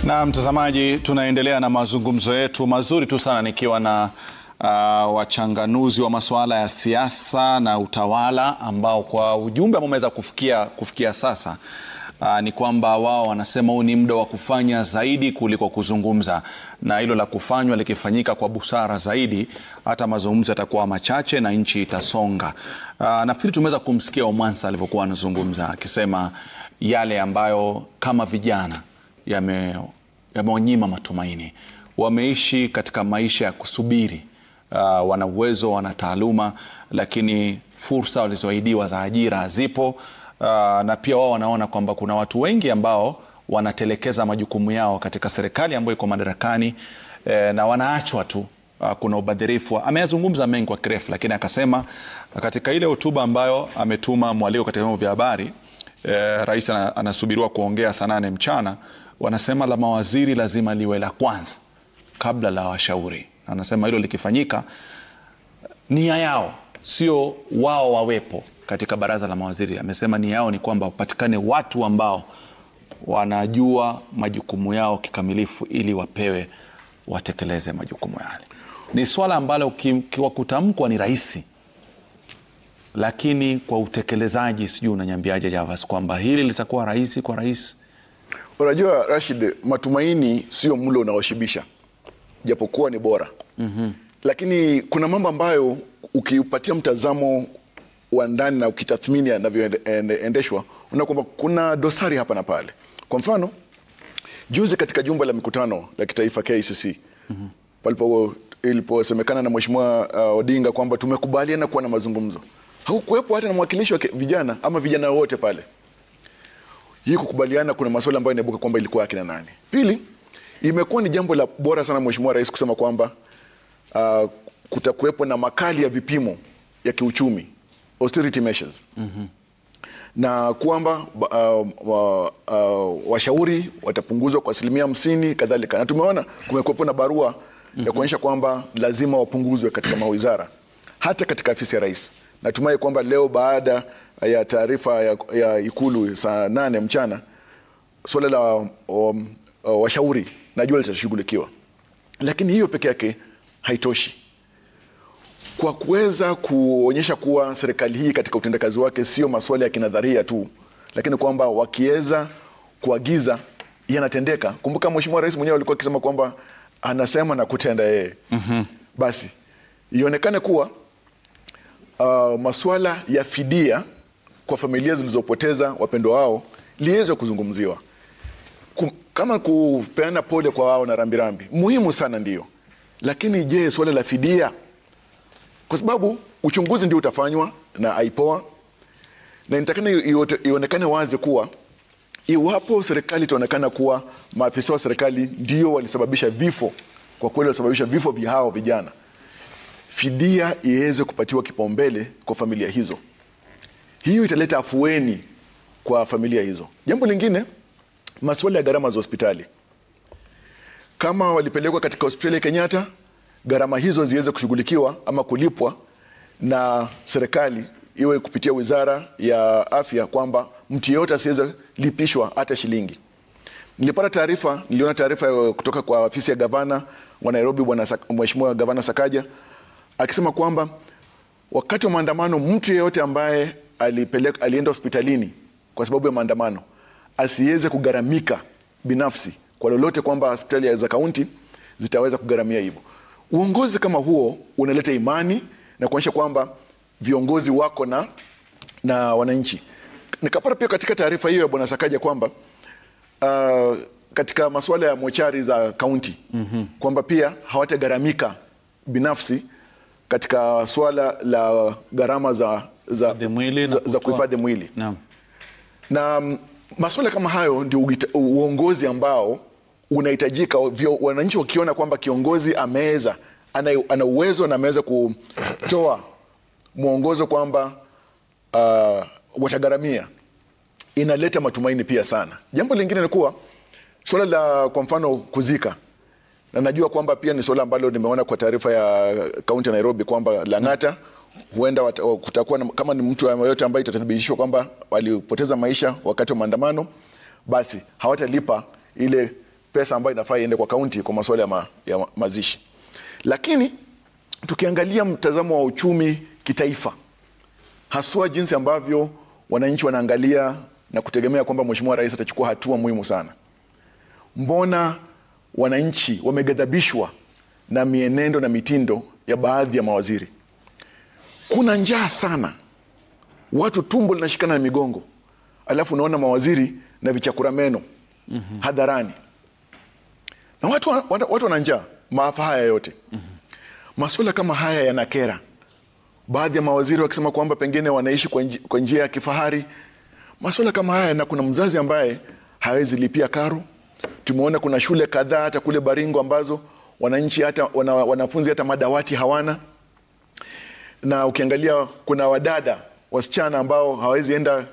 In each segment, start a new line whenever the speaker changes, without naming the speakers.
Na mtazamaji, tunaendelea na mazungumzo yetu mazuri tu sana nikiwa na wachanganuzi wa masuala ya siasa na utawala ambao kwa ujumbe ambao umeweza kufikia sasa ni kwamba wao wanasema huu ni muda wa kufanya zaidi kuliko kuzungumza, na hilo la kufanywa likifanyika kwa busara zaidi hata mazungumzo yatakuwa machache na nchi itasonga. Nafikiri tumeweza kumsikia Omwansa alivyokuwa anazungumza akisema yale ambayo kama vijana yameonyima matumaini. Wameishi katika maisha ya kusubiri, wana uwezo, wana taaluma, lakini fursa walizoahidiwa za ajira hazipo. Na pia wao wanaona kwamba kuna watu wengi ambao wanatelekeza majukumu yao katika serikali ambayo iko madarakani, na wanaachwa tu. Kuna ubadhirifu. Ameyazungumza mengi kwa kirefu, lakini akasema katika ile hotuba ambayo ametuma mwaliko katika vyombo vya habari, rais anasubiriwa kuongea saa 8 mchana. Wanasema la mawaziri lazima liwe la kwanza kabla la washauri. Anasema hilo likifanyika, nia yao sio wao wawepo katika baraza la mawaziri. Amesema nia yao ni kwamba wapatikane watu ambao wanajua majukumu yao kikamilifu ili wapewe watekeleze majukumu yale. Ni swala ambalo kwa kutamkwa ni rahisi, lakini kwa utekelezaji sijui unanyambiaje Javas kwamba hili litakuwa rahisi kwa rais?
Unajua Rashid, matumaini sio mlo unaoshibisha, japokuwa ni bora. Lakini kuna mambo ambayo ukiupatia mtazamo wa ndani na ukitathmini yanavyoendeshwa, unaona kwamba kuna dosari hapa na pale. Kwa mfano, juzi katika jumba la mikutano la kitaifa KICC, iliposemekana na Mheshimiwa Odinga kwamba tumekubaliana kuwa na mazungumzo, hakukuwepo hata na mwakilishi wa vijana ama vijana wote pale. Hii kukubaliana, kuna masuala ambayo inaibuka kwamba ilikuwa akina nani. Pili, imekuwa ni jambo la bora sana Mheshimiwa Rais kusema kwamba kutakuwepo na makali ya vipimo ya kiuchumi, austerity measures. Na kwamba washauri watapunguzwa kwa 50% kadhalika. Na tumeona kumekuwepo na barua ya kuonyesha kwamba lazima wapunguzwe katika mawizara, hata katika afisi ya rais. Natumai kwamba leo baada ya taarifa ya Ikulu saa 8 mchana, swala la washauri najua litashughulikiwa. Lakini hiyo peke yake haitoshi kwa kuweza kuonyesha kuwa serikali hii katika utendakazi wake sio maswala ya kinadharia tu, lakini kwamba wakiweza kuagiza yanatendeka. Kumbuka Mheshimiwa Rais mwenyewe alikuwa akisema kwamba anasema na kutenda yeye. Basi ionekane kuwa masuala ya fidia kwa familia zilizopoteza wapendwa wao liweze kuzungumziwa. Kama kupeana pole kwa wao na rambirambi muhimu sana, ndio. Lakini je, swala la fidia, kwa sababu uchunguzi ndio utafanywa na IPOA, na nitakana ionekane wazi kuwa iwapo serikali itaonekana kuwa maafisa wa serikali ndio walisababisha vifo, kwa kweli walisababisha vifo vya hao vijana, fidia iweze kupatiwa kipaumbele kwa familia hizo. Hiyo italeta afueni kwa familia hizo. Jambo lingine, masuala ya gharama za hospitali. Kama walipelekwa katika hospitali ya Kenyatta, gharama hizo ziweze kushughulikiwa ama kulipwa na serikali, iwe kupitia Wizara ya Afya, kwamba mtu yeyote asiweze lipishwa hata shilingi. Niliona taarifa kutoka kwa afisi ya gavana wa Nairobi, Mheshimiwa Gavana Sakaja, akisema kwamba wakati wa maandamano mtu yeyote ambaye alienda hospitalini kwa sababu ya maandamano asiweze kugharamika binafsi kwa lolote, kwamba hospitali za kaunti zitaweza kugharamia hivyo. Uongozi kama huo unaleta imani na kuonyesha kwamba viongozi wako na wananchi. Nikapata pia katika taarifa hiyo ya Bwana Sakaja kwamba katika masuala ya mochari za kaunti kwamba pia hawatagharamika binafsi katika swala la gharama za kuhifadhi mwili. Na masuala kama hayo ndio uongozi ambao unahitajika. Wananchi wakiona kwamba kiongozi ana uwezo na ameweza kutoa mwongozo kwamba watagharamia, inaleta matumaini pia sana. Jambo lingine ni kuwa swala la, kwa mfano, kuzika. Na najua kwamba pia ni swala ambalo nimeona kwa taarifa ya kaunti ya Nairobi kwamba Lang'ata huenda kutakuwa kama ni mtu yote ambaye itathibitishwa kwamba walipoteza maisha wakati wa maandamano, basi hawatalipa ile pesa ambayo inafaa iende kwa kaunti kwa masuala ya mazishi. Lakini tukiangalia mtazamo wa uchumi kitaifa, haswa jinsi ambavyo wananchi wanaangalia na kutegemea kwamba Mheshimiwa Rais atachukua hatua muhimu sana, mbona wananchi wameghadhabishwa na mienendo na mitindo ya baadhi ya mawaziri? Kuna njaa sana, watu tumbo linashikana na migongo, alafu unaona mawaziri na vichakura meno hadharani, na watu wana njaa. Maafa haya yote, masuala kama haya yanakera. Baadhi ya mawaziri wakisema kwamba pengine wanaishi kwa njia ya kifahari. Masuala kama haya, na kuna mzazi ambaye hawezi lipia karo. Tumeona kuna shule kadhaa hata kule Baringo ambazo wananchi hata wanafunzi hata madawati hawana. Na ukiangalia kuna wadada wasichana ambao hawezi enda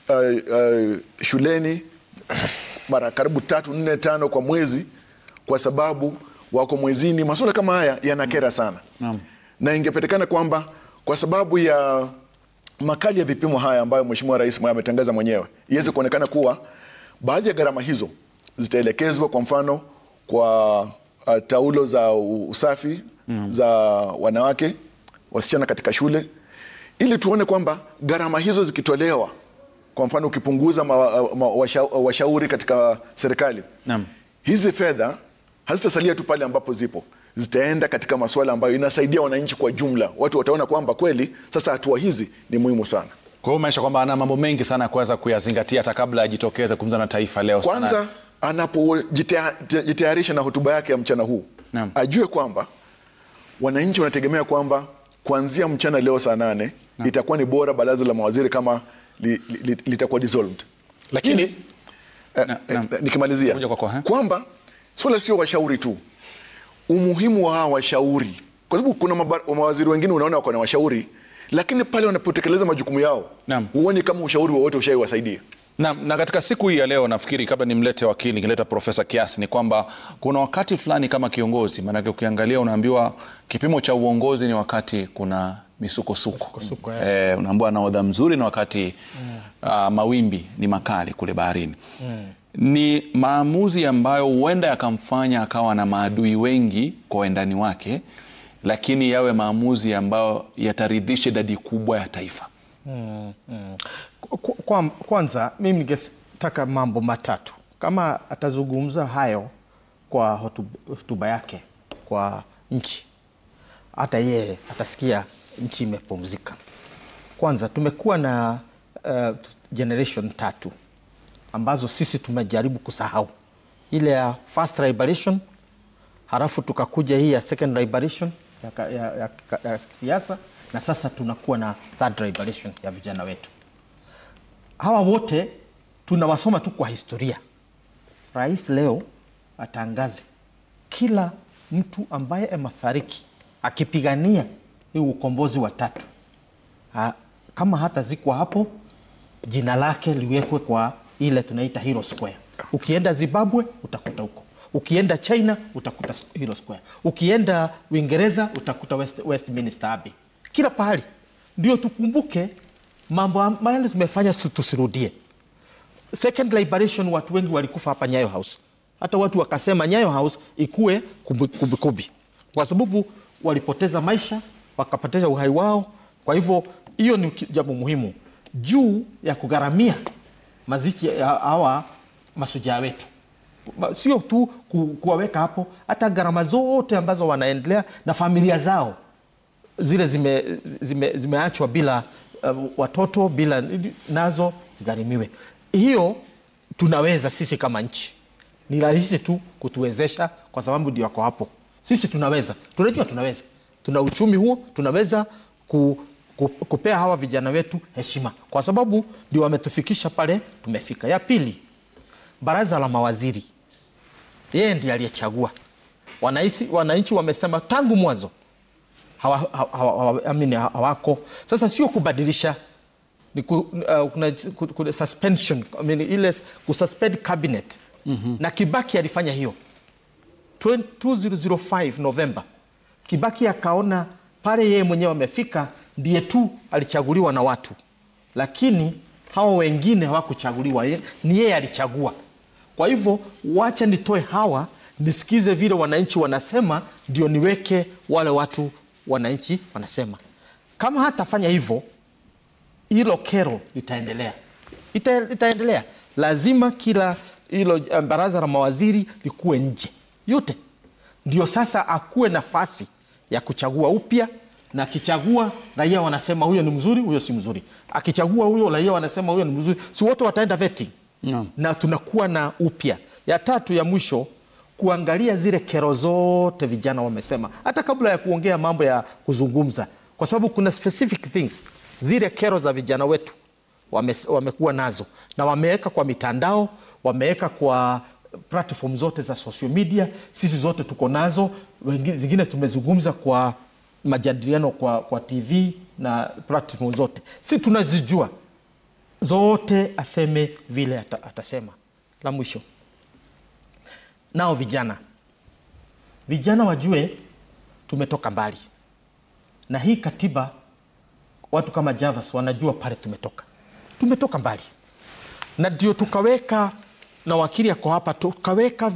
shuleni mara karibu 3, 4, 5 kwa mwezi kwa sababu wako mwezini. Masuala kama haya yanakera sana. Na ingepatikana kwamba kwa sababu ya makali ya vipimo haya ambayo Mheshimiwa Rais ametangaza mwenyewe, iweze kuonekana kuwa baadhi ya gharama hizo zitaelekezwa kwa mfano kwa taulo za usafi za wanawake wasichana katika shule, ili tuone kwamba gharama hizo zikitolewa, kwa mfano ukipunguza washauri katika serikali, hizi fedha hazitasalia tu pale ambapo zipo, zitaenda katika masuala ambayo inasaidia wananchi kwa jumla. Watu wataona kwamba kweli sasa hatua hizi ni muhimu sana.
Kwa hiyo maisha kwamba ana mambo mengi sana kuweza kuyazingatia hata kabla ajitokeze kumza na taifa leo sana.
Kwanza anapojitayarisha na hotuba yake ya mchana huu, ajue kwamba wananchi wanategemea kwamba kuanzia mchana leo saa 8 itakuwa ni bora baraza la mawaziri kama litakuwa dissolved. Lakini nikimalizia kwamba swala sio washauri tu, umuhimu wa washauri, kwa sababu kuna mawaziri wengine unaona wako na washauri, lakini pale wanapotekeleza majukumu yao huoni kama ushauri wowote ushaiwasaidia.
Na katika siku hii ya leo, nafikiri kabla nimlete wakili, nileta Profesa Kiasi, ni kwamba kuna wakati fulani kama kiongozi, maana ukiangalia unaambiwa kipimo cha uongozi ni wakati kuna misukosuko. Unaambiwa nahodha mzuri na wakati mawimbi ni makali kule baharini. Ni maamuzi ambayo huenda yakamfanya akawa na maadui wengi kwa wendani wake, lakini yawe maamuzi ambayo yataridhisha idadi kubwa ya taifa.
Kwanza mimi ningetaka mambo matatu. Kama atazungumza hayo kwa hotuba yake kwa nchi, hata yeye atasikia nchi imepumzika. Kwanza tumekuwa na generation 3 ambazo sisi tumejaribu kusahau. Ile ya first liberation, halafu tukakuja hii ya second liberation ya siasa, na sasa tunakuwa na third liberation ya vijana wetu. Hawa wote tunawasoma tu kwa historia. Rais leo atangaze kila mtu ambaye amefariki akipigania hii ukombozi wa 3, kama hata zikwa hapo, jina lake liwekwe kwa ile tunaita Hero Square. Ukienda Zimbabwe utakuta huko, ukienda China utakuta Hero Square, ukienda Uingereza utakuta Westminster Abbey. Kila pahali ndio tukumbuke mambo ambayo tumefanya, tusirudie. Second liberation, watu wengi walikufa hapa Nyayo House. Hata watu wakasema Nyayo House ikue kubi, kwa sababu walipoteza maisha, wakapoteza uhai wao. Kwa hivyo hiyo ni jambo muhimu juu ya kugharamia mazishi ya hawa mashujaa wetu. Sio tu kuwaweka hapo, hata gharama zote ambazo wanaendelea na familia zao zile zimeachwa bila watoto, bila nazo zigharimiwe. Hiyo tunaweza sisi kama nchi, ni rahisi tu kutuwezesha kwa sababu ndio wako hapo. Sisi tunaweza, tunajua tunaweza, tuna uchumi huo, tunaweza kupea hawa vijana wetu heshima kwa sababu ndio wametufikisha pale tumefika. Ya pili, baraza la mawaziri, yeye ndiye aliyechagua. Wananchi wamesema tangu mwanzo hawako. Sasa sio kubadilisha, ni kuna suspension, ile kususpend cabinet. Na Kibaki alifanya hiyo 2005 November. Kibaki akaona pale yeye mwenyewe amefika, ndiye tu alichaguliwa na watu, lakini hao wengine hawakuchaguliwa, ni yeye alichagua. Kwa hivyo wacha nitoe hawa, nisikize vile wananchi wanasema, ndio niweke wale watu wananchi wanasema. Kama hatafanya hivyo, hilo kero litaendelea. Itaendelea. Lazima kila hilo baraza la mawaziri likuwe nje yote, ndio sasa akuwe nafasi ya kuchagua upya, na akichagua raia wanasema huyo ni mzuri, huyo si mzuri. Akichagua huyo raia wanasema huyo ni mzuri, si wote wataenda vetting. Na tunakuwa na upya. Ya tatu ya mwisho, kuangalia zile kero zote vijana wamesema, hata kabla ya kuongea mambo ya kuzungumza, kwa sababu kuna specific things, zile kero za vijana wetu wamekuwa nazo, na wameweka kwa mitandao, wameweka kwa platform zote za social media, sisi zote tuko nazo, zingine tumezungumza kwa majadiliano kwa TV na platform zote. Si tunazijua zote, aseme vile atasema. La mwisho, nao vijana wajue tumetoka mbali, na hii katiba, watu kama Javas wanajua pale tumetoka mbali, na ndio tukaweka, na wakili yako hapa, tukaweka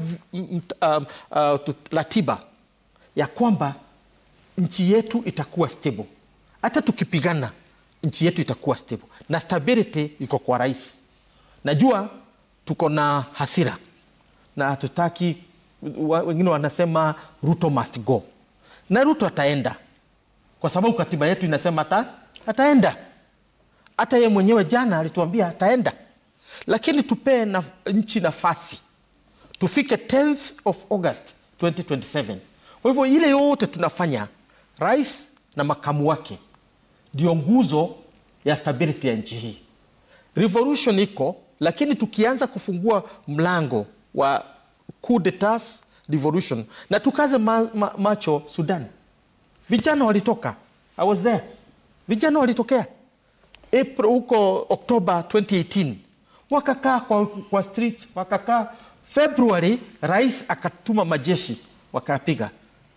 ratiba ya kwamba nchi yetu itakuwa stable. Hata tukipigana, nchi yetu itakuwa stable, na stability iko kwa rais. Najua tuko na hasira na hatutaki, wengine wanasema Ruto must go, na Ruto ataenda kwa sababu katiba yetu inasema ataenda. Hata yeye mwenyewe jana alituambia ataenda, lakini tupee nchi nafasi tufike 10th of August 2027. Kwa hivyo ile yote tunafanya, rais na makamu wake ndio nguzo ya stability ya nchi hii. Revolution iko, lakini tukianza kufungua mlango wa coup d'etat revolution, na tukaze macho Sudan, vijana walitoka, I was there, vijana walitokea April huko October 2018, wakakaa kwa streets, wakakaa. February rais akatuma majeshi, wakapiga,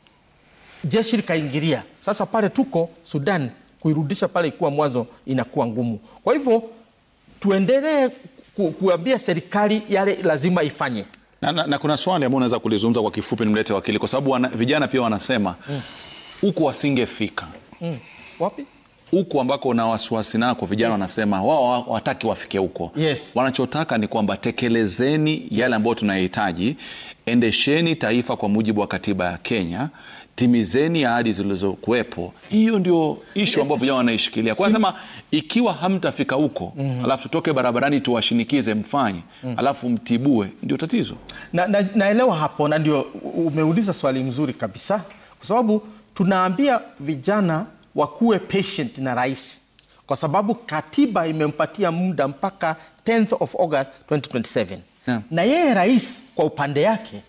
jeshi likaingilia. Sasa pale tuko Sudan, kuirudisha pale ikuwa mwanzo inakuwa ngumu. Kwa hivyo tuendelee kuambia serikali yale lazima ifanye.
Na kuna swali ambalo unaweza kulizungumza kwa kifupi, nimlete wakili, kwa sababu vijana pia wanasema huku wasingefika.
Wapi?
Huku ambako na wasiwasi nako, vijana wanasema wao hawataki wafike huko.
Yes.
Wanachotaka ni kwamba tekelezeni yale ambayo tunahitaji, endesheni taifa kwa mujibu wa katiba ya Kenya, timizeni ahadi zilizokuwepo. Hiyo ndio issue ambayo vijana wanaishikilia. Kwa sema ikiwa hamtafika huko, alafu tutoke barabarani tuwashinikize mfanye, alafu mtibue, ndio tatizo.
Naelewa hapo, na ndio umeuliza swali mzuri kabisa, kwa sababu tunaambia vijana wakuwe patient na rais, kwa sababu katiba imempatia muda mpaka 10th of August 2027. Na yeye rais kwa upande yake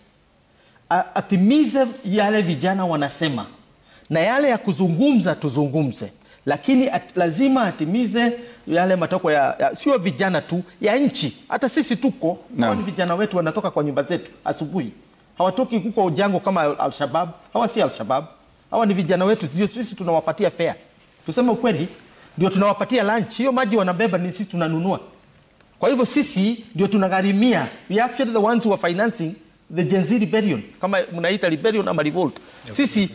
atimize yale vijana wanasema, na yale ya kuzungumza tuzungumze, lakini lazima atimize yale matoko ya sio vijana tu, ya nchi. Hata sisi tuko, kwani vijana wetu wanatoka kwa nyumba zetu asubuhi, hawatoki huko ujango kama Al-Shabaab. Hawa si Al-Shabaab, hawa ni vijana wetu, ndio sisi tunawapatia fare. Tuseme ukweli, ndio tunawapatia lunch. Hiyo maji wanabeba ni sisi tunanunua. Kwa hivyo sisi ndio tunagharimia. We are actually the ones who are financing the Gen Z rebellion, kama mnaita rebellion ama revolt. Sisi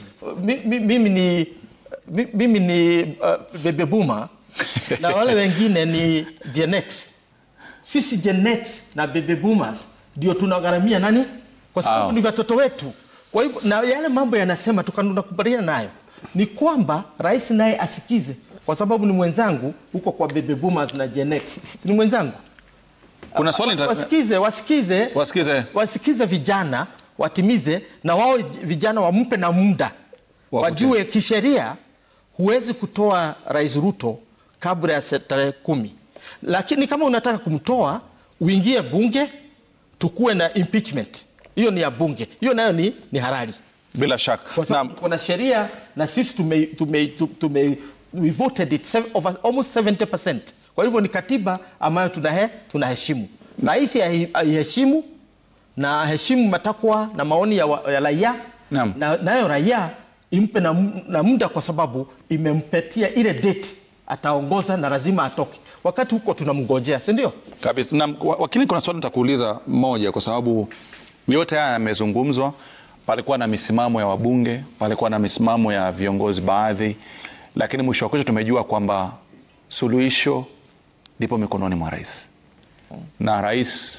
mimi ni baby boomer na wale wengine ni Gen X. Sisi Gen X na baby boomers ndio tunagharamia nani? Kwa sababu ni watoto wetu. Kwa hivyo na yale mambo yanasema tunakubaliana nayo, ni kwamba rais naye asikize, kwa sababu ni mwenzangu huko kwa baby boomers na Gen X. Ni mwenzangu.
Kuna swali
wasikize vijana, watimize, na wao vijana wampe na muda. Wajue kisheria huwezi kutoa Rais Ruto kabla ya tarehe 10. Lakini kama unataka kumtoa, uingie bunge, tukue na impeachment. Hiyo ni ya bunge. Hiyo nayo ni halali.
Bila shaka.
Kwa sababu kuna sheria, na sisi we voted it over almost 70%. Kwa hivyo ni katiba ambayo tunaheshimu. Rais aheshimu na aheshimu matakwa na maoni ya raia, nayo raia impe na muda, kwa sababu imempatia ile date ataongoza na lazima atoke. Wakati huko tunamngojea, si ndio?
Kabisa. Na wakili, kuna swali nitakuuliza moja, kwa sababu yote haya yamezungumzwa. Palikuwa na misimamo ya wabunge, palikuwa na misimamo ya viongozi baadhi, lakini mwisho wa kesho tumejua kwamba suluhisho lipo mikononi mwa rais. Na rais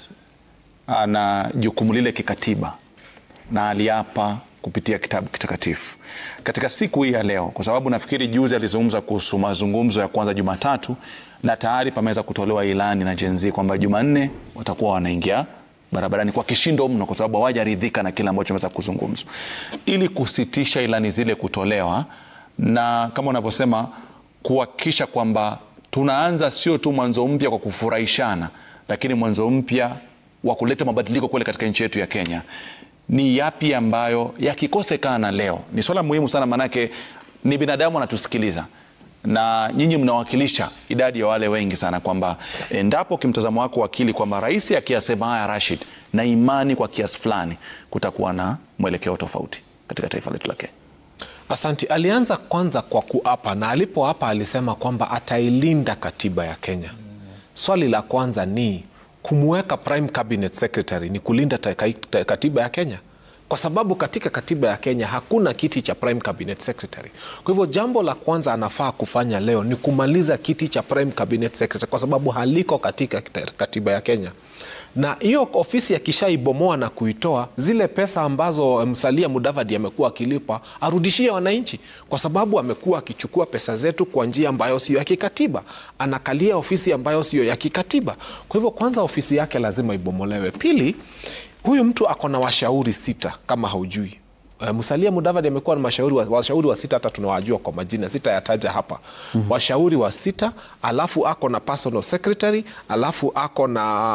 ana jukumu lile kikatiba na aliapa kupitia kitabu kitakatifu. Katika siku hii ya leo, kwa sababu nafikiri juzi alizungumza kuhusu mazungumzo ya kwanza Jumatatu, na tayari pameweza kutolewa ilani na Gen Z kwamba Jumanne watakuwa wanaingia barabarani kwa kishindo mno, kwa sababu hawajaridhika na kile ambacho kimeweza kuzungumzwa, ili kusitisha ilani zile kutolewa, na kama unavyosema kuhakikisha kwamba tunaanza sio tu mwanzo mpya kwa kufurahishana, lakini mwanzo mpya wa kuleta mabadiliko kule katika nchi yetu ya Kenya. Ni yapi ambayo yakikosekana leo? Ni swala muhimu sana, manake ni binadamu anatusikiliza na nyinyi mnawakilisha idadi ya wale wengi sana, kwamba endapo kimtazamo wako wakili kwamba rais akiyasema haya Rashid, na imani kwa kiasi fulani kutakuwa na mwelekeo tofauti katika taifa letu la Kenya.
Asante. Alianza kwanza kwa kuapa, na alipoapa alisema kwamba atailinda katiba ya Kenya. Swali la kwanza ni kumweka Prime Cabinet Secretary ni kulinda katiba ya Kenya, kwa sababu katika katiba ya Kenya hakuna kiti cha Prime Cabinet Secretary. Kwa hivyo jambo la kwanza anafaa kufanya leo ni kumaliza kiti cha Prime Cabinet Secretary, kwa sababu haliko katika katiba ya Kenya. Na hiyo ofisi akishaibomoa na kuitoa, zile pesa ambazo Musalia Mudavadi amekuwa akilipa arudishie wananchi, kwa sababu amekuwa akichukua pesa zetu kwa njia ambayo sio ya kikatiba. Anakalia ofisi ambayo sio ya kikatiba. Kwa hivyo kwanza ofisi yake lazima ibomolewe. Pili, huyu mtu ako na washauri 6 kama haujui. Musalia Mudavadi amekuwa na washauri wa 6, hata tunawajua kwa majina, sitayataja hapa. Washauri wa 6, alafu ako na personal secretary, alafu ako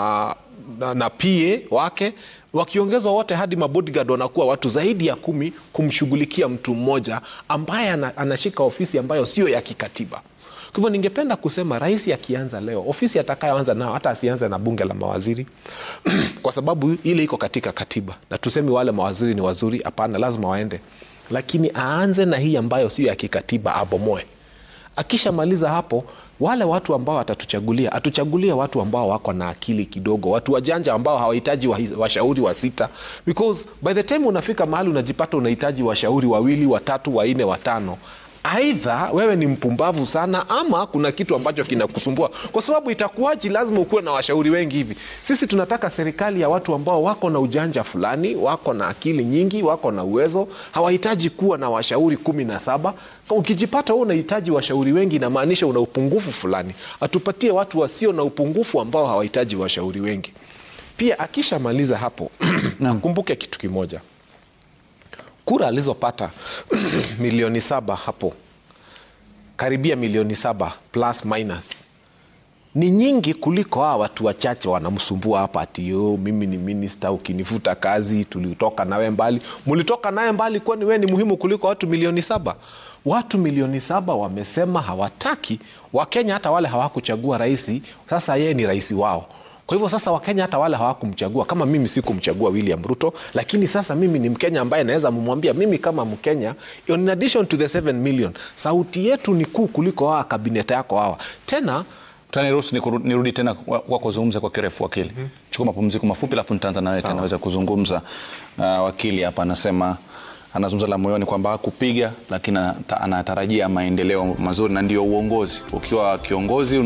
na PA wake, wakiongezwa wote hadi mabodyguard wanakuwa watu zaidi ya 10 kumshughulikia mtu mmoja ambaye anashika ofisi ambayo sio ya kikatiba. Kwa hivyo ningependa kusema rais akianza leo, ofisi atakayoanza nao hata asianze na bunge la mawaziri kwa sababu ile iko katika katiba, na tuseme wale mawaziri ni wazuri, hapana, lazima waende, lakini aanze na hii ambayo sio ya kikatiba, abomoe. Akishamaliza hapo, wale watu ambao atatuchagulia, atuchagulie watu ambao wako na akili kidogo, watu wajanja ambao hawahitaji washauri wa 6, because by the time unafika mahali unajipata unahitaji washauri 2, 3, 4, 5. Aidha wewe ni mpumbavu sana, ama kuna kitu ambacho kinakusumbua, kwa sababu itakuwaji lazima ukuwe na washauri wengi hivi. Sisi tunataka serikali ya watu ambao wako na ujanja fulani, wako na akili nyingi, wako na uwezo, hawahitaji kuwa na washauri 17. Ukijipata wewe unahitaji washauri wengi, inamaanisha una upungufu fulani. Atupatie watu wasio na upungufu ambao hawahitaji washauri wengi. Pia akishamaliza hapo nakumbuke kitu kimoja. Kura alizopata milioni 7 hapo, karibia milioni 7 plus minus, ni nyingi kuliko hawa watu wachache wanamsumbua hapa ati mimi ni minister, ukinifuta kazi tulitoka nawe mbali. Mulitoka nawe mbali kwani wewe ni muhimu kuliko watu milioni 7? Watu milioni 7 wamesema hawataki Wakenya, hata wale hawakuchagua rais, sasa yeye ni rais wao. Kwa hivyo sasa Wakenya hata wale hawakumchagua, kama mimi sikumchagua William Ruto, lakini sasa mimi ni Mkenya ambaye naweza mumwambia mimi kama Mkenya, in addition to the 7 million, sauti yetu ni kuu kuliko hawa kabineti yako hawa. Tena
Taniruhusu nirudi tena kwa kuzungumza kwa kirefu wakili. Chukua mapumziko mafupi alafu nitaanza nawe tena naweza kuzungumza. Wakili hapa anazungumza la moyoni kwamba hakupiga, lakini anatarajia maendeleo mazuri, na ndio uongozi. Ukiwa kiongozi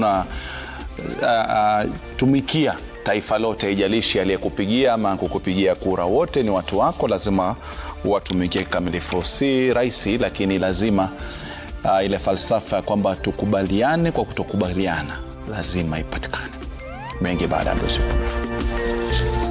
tumikia taifa lote, haijalishi aliyekupigia ama kukupigia kura, wote ni watu wako, lazima watumikie kikamilifu. Si rahisi, lakini lazima ile falsafa kwamba tukubaliane kwa kutokubaliana lazima ipatikane. Mengi baada ya ndoto.